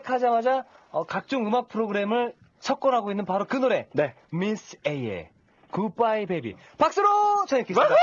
하자마자 각종 음악 프로그램을 석권하고 있는 바로 그 노래. 네. 미스 A의 Goodbye Baby. 박수로 전해드리겠습니다.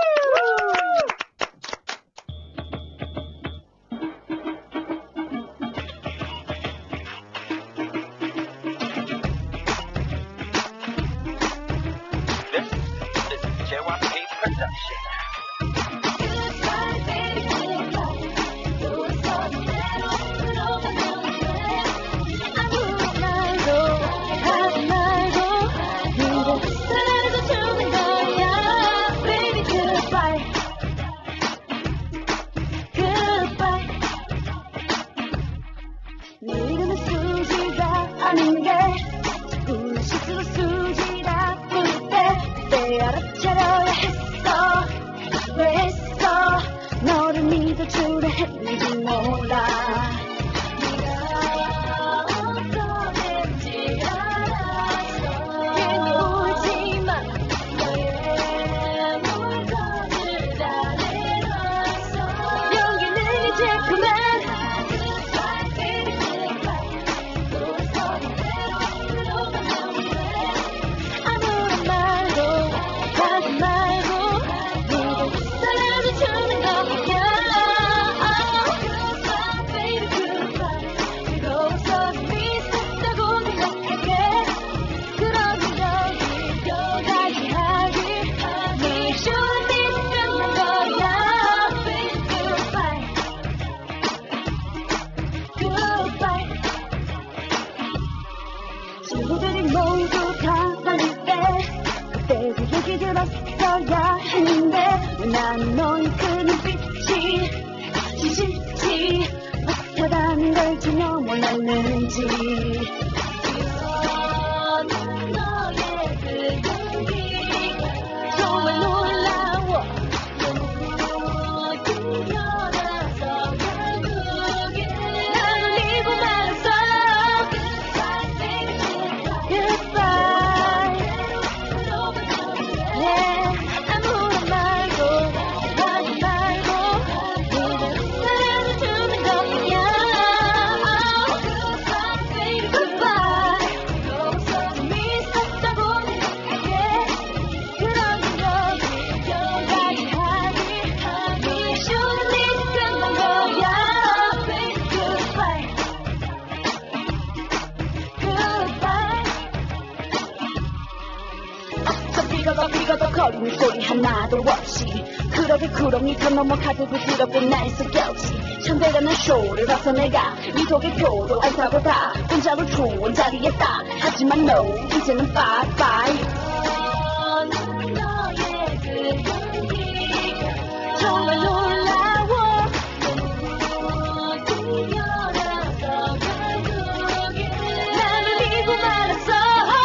내 이름은 수지가 아닌 게 자꾸 실수로 수지라 부를 때 그때 알아차려야 했어. 왜 했어? 너를 믿어주려 했는지 몰라. 네가 어떠했지 알았어. 괜히 울지만 너의 물건을 다 내놨어. 용기는 이제 그만. 친구들이 모두 다 달릴 때 그때도 얘기 들었어야 했는데 왜 나는 너의 그 눈빛이 지질지 못하다는 걸 전혀 몰랐는지. 너의 그 용기가 정말 놀라워. 너무 뛰어나서 결국엔 나를 잊고 말았어. 비거덕 거리는 소리 하나도 없이 그렇게 구렁이 더 넘어가도 부드럽게 날 속였지. 천대라는 쇼를 봐서 내가 미국의 표도 안 사고 다 혼자로 좋은 자리에 딱. 하지만 no 이제는 빠이빠이. 너의 그 용기가 정말 놀라워. 너무 뛰어나서 결국엔 나를 잊고 말았어.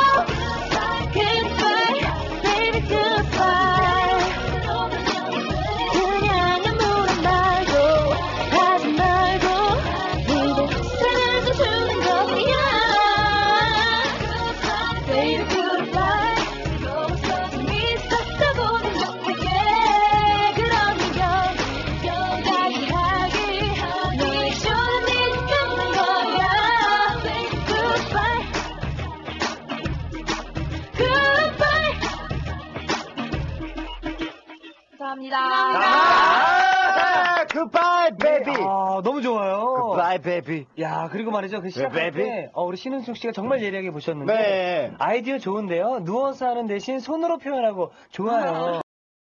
감사합니다. Goodbye, baby. 너무 좋아요. Goodbye, baby. 야, 그리고 말이죠. 그 시작할 때 우리 신은숙 씨가 정말 예리하게 보셨는데 네. 아이디어 좋은데요. 누워서 하는 대신 손으로 표현하고 좋아요.